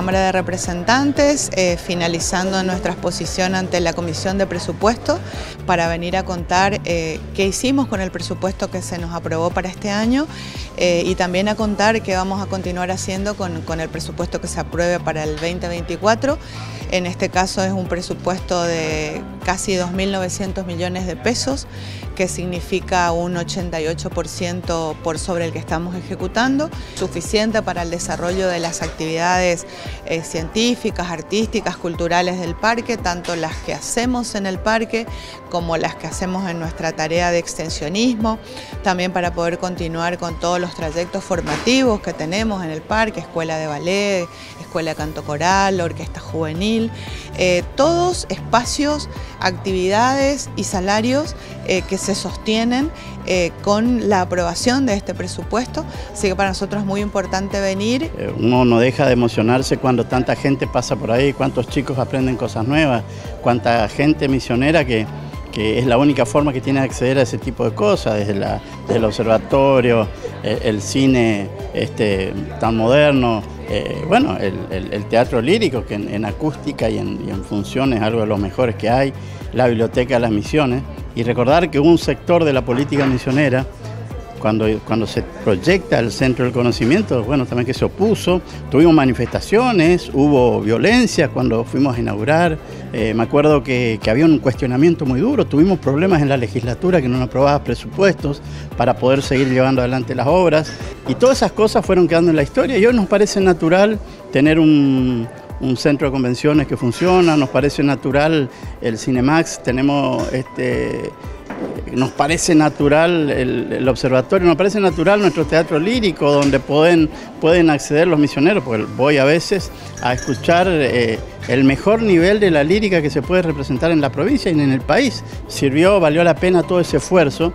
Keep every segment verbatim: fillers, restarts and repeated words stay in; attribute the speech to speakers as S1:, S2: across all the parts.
S1: Cámara de Representantes, eh, finalizando nuestra exposición ante la Comisión de Presupuesto para venir a contar eh, qué hicimos con el presupuesto que se nos aprobó para este año eh, y también a contar qué vamos a continuar haciendo con, con el presupuesto que se apruebe para el veinte veinticuatro. En este caso es un presupuesto de casi dos mil novecientos millones de pesos, que significa un ochenta y ocho por ciento por sobre el que estamos ejecutando, suficiente para el desarrollo de las actividades eh, científicas, artísticas, culturales del parque, tanto las que hacemos en el parque como las que hacemos en nuestra tarea de extensionismo, también para poder continuar con todos los trayectos formativos que tenemos en el parque, escuela de ballet, escuela de canto coral, orquesta juvenil, eh, todos espacios, actividades y salarios eh, que se sostienen eh, con la aprobación de este presupuesto, así que para nosotros es muy importante venir.
S2: Uno no deja de emocionarse cuando tanta gente pasa por ahí, cuántos chicos aprenden cosas nuevas, cuánta gente misionera que, que es la única forma que tiene de acceder a ese tipo de cosas, desde, la, desde el observatorio, el, el cine este, tan moderno, eh, bueno, el, el, el teatro lírico, que en, en acústica y en, y en función es algo de los mejores que hay, la biblioteca de las misiones, y recordar que un sector de la política misionera, Cuando, cuando se proyecta el Centro del Conocimiento, bueno, también que se opuso, tuvimos manifestaciones, hubo violencia cuando fuimos a inaugurar, eh, me acuerdo que, que había un cuestionamiento muy duro, tuvimos problemas en la legislatura que no aprobaba presupuestos para poder seguir llevando adelante las obras, y todas esas cosas fueron quedando en la historia, y hoy nos parece natural tener un... un centro de convenciones que funciona, nos parece natural el Cinemax, tenemos este, nos parece natural el, el observatorio, nos parece natural nuestro teatro lírico donde pueden, pueden acceder los misioneros, porque voy a veces a escuchar eh, el mejor nivel de la lírica que se puede representar en la provincia y en el país. Sirvió, valió la pena todo ese esfuerzo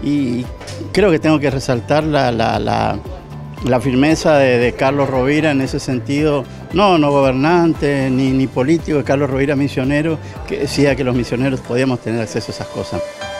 S2: y creo que tengo que resaltar la, la, la La firmeza de, de Carlos Rovira en ese sentido, no, no gobernante ni, ni político, Carlos Rovira misionero, que decía que los misioneros podíamos tener acceso a esas cosas.